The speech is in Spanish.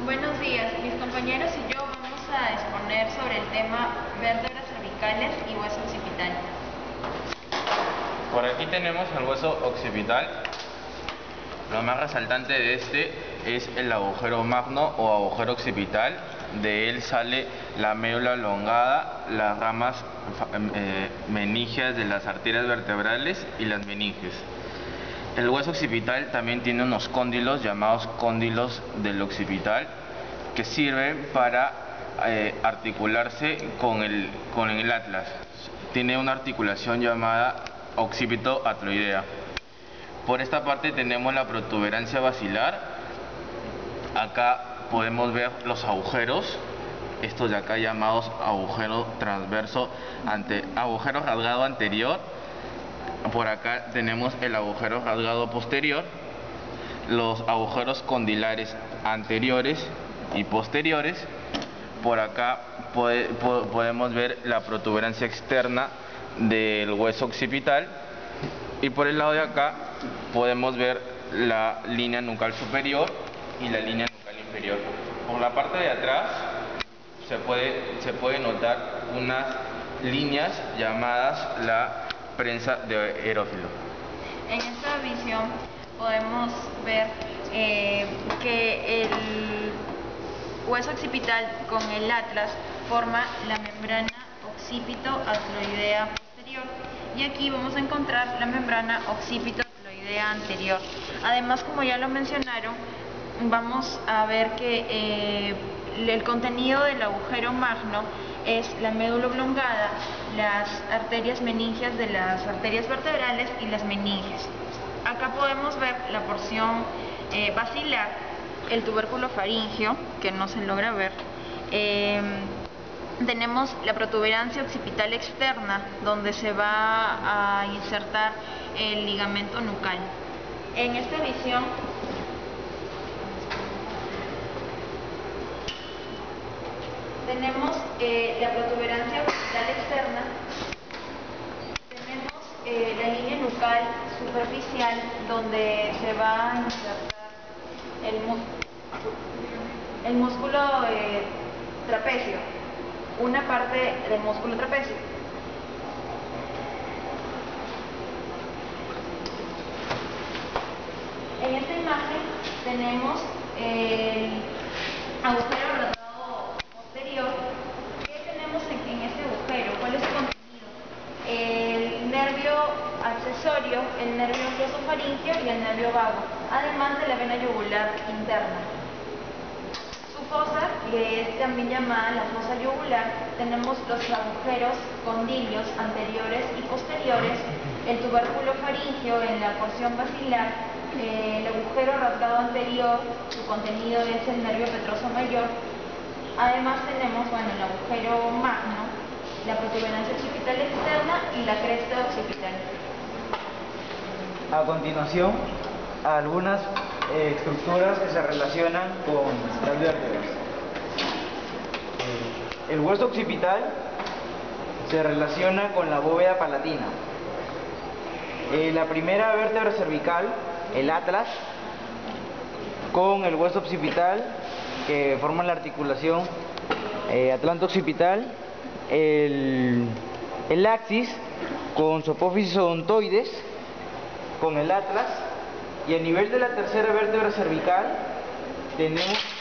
Buenos días, mis compañeros y yo vamos a exponer sobre el tema vértebras cervicales y hueso occipital. Por aquí tenemos el hueso occipital. Lo más resaltante de este es el agujero magno o agujero occipital. De él sale la médula elongada, las ramas meningeas de las arterias vertebrales y las meninges. El hueso occipital también tiene unos cóndilos llamados cóndilos del occipital que sirven para articularse con el atlas. Tiene una articulación llamada occipito-atloidea. Por esta parte tenemos la protuberancia basilar. Acá podemos ver los agujeros, estos de acá llamados agujero transverso, agujero rasgado anterior. Por acá tenemos el agujero rasgado posterior, los agujeros condilares anteriores y posteriores. Por acá podemos ver la protuberancia externa del hueso occipital, y por el lado de acá podemos ver la línea nucal superior y la línea nucal inferior. Por la parte de atrás se puede notar unas líneas llamadas la prensa de Erófilo. En esta visión podemos ver que el hueso occipital con el atlas forma la membrana occipito-atloidea posterior, y aquí vamos a encontrar la membrana occipito-atloidea anterior. Además, como ya lo mencionaron, vamos a ver que el contenido del agujero magno es la médula oblongada, las arterias meningeas de las arterias vertebrales y las meninges. Acá podemos ver la porción basilar, el tubérculo faríngeo, que no se logra ver. Tenemos la protuberancia occipital externa, donde se va a insertar el ligamento nucal. En esta visión tenemos la protuberancia occipital externa, tenemos la línea nucal superficial, donde se va a insertar el músculo trapecio, una parte del músculo trapecio. En esta imagen tenemos el agujero rasgado posterior. ¿Qué tenemos en este agujero? ¿Cuál es su contenido? El nervio accesorio, el nervio glosofaríngeo y el nervio vago, además de la vena yugular interna. Su fosa, que es también llamada la fosa yugular, tenemos los agujeros condilios anteriores y posteriores, el tubérculo faríngeo en la porción basilar, el agujero rasgado anterior, su contenido es el nervio petroso mayor. Además tenemos, el agujero magno, la protuberancia occipital externa y la cresta occipital. A continuación, algunas estructuras que se relacionan con las vértebras. El hueso occipital se relaciona con la bóveda palatina. La primera vértebra cervical, el atlas, con el hueso occipital, que forman la articulación atlanto-occipital, el axis con su apófisis odontoides, con el atlas, y a nivel de la tercera vértebra cervical tenemos